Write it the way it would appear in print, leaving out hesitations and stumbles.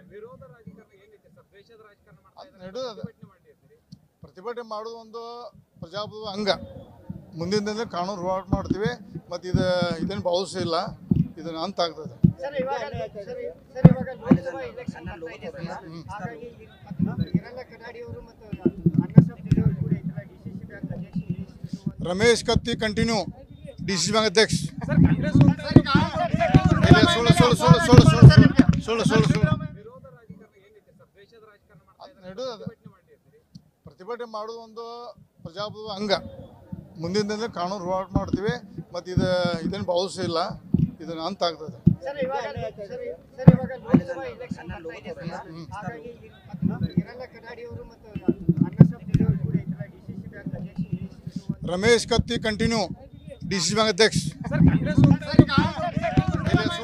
ವಿರೋಧ ರಾಜಕಾರಣ ಏನಿದೆ ಸರ್, ದ್ವೇಷದ ರಾಜಕಾರಣ ಮಾಡ್ತಾ ಇದ್ದಾರೆ, ಪ್ರತಿಭಟನೆ ಮಾಡೋದು ಒಂದು ಪ್ರಜಾಪ್ರಭುತ್ವ ಅಂಗ. ಮುಂದಿನ ದಿನದಲ್ಲಿ ಕಾನೂನು ಹೋರಾಟ ಮಾಡ್ತೀವಿ ಮತ್ತು ಇದೇನು ಭಾವಿಸ ಇಲ್ಲ, ಇದನ್ನು ಅಂತ ಆಗ್ತದೆ. Ramesh Katti continue DCC bank ಅಧ್ಯಕ್ಷ. ಪ್ರತಿಭಟನೆ ಮಾಡೋದು ಒಂದು ಪ್ರಜಾಪ್ರಭುತ್ವ ಅಂಗ. ಮುಂದಿನ ದಿನದಲ್ಲಿ ಕಾನೂನು ಹೋರಾಟ ಮಾಡ್ತೀವಿ ಮತ್ತು ಇದೇನು ಭಾವಿಸ ಇಲ್ಲ, ಇದನ್ನು ಅಂತ ಆಗ್ತದೆ. Ramesh Katti continue DCC bank ಅಧ್ಯಕ್ಷ.